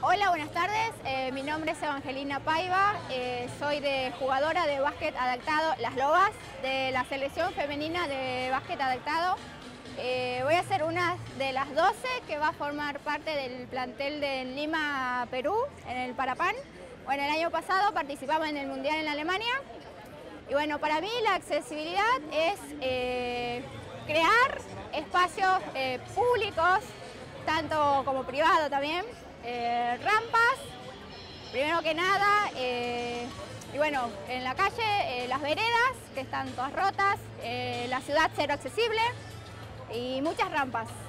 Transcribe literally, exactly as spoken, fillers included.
Hola, buenas tardes. Eh, mi nombre es Evangelina Paiva. Eh, soy de jugadora de básquet adaptado Las Lobas, de la selección femenina de básquet adaptado. Eh, voy a ser una de las doce que va a formar parte del plantel de Lima, Perú, en el Parapan. Bueno, el año pasado participamos en el Mundial en Alemania. Y bueno, para mí la accesibilidad es eh, crear espacios eh, públicos, tanto como privados también, eh, rampas, primero que nada, eh, y bueno, en la calle, eh, las veredas, que están todas rotas, eh, la ciudad cero accesible y muchas rampas.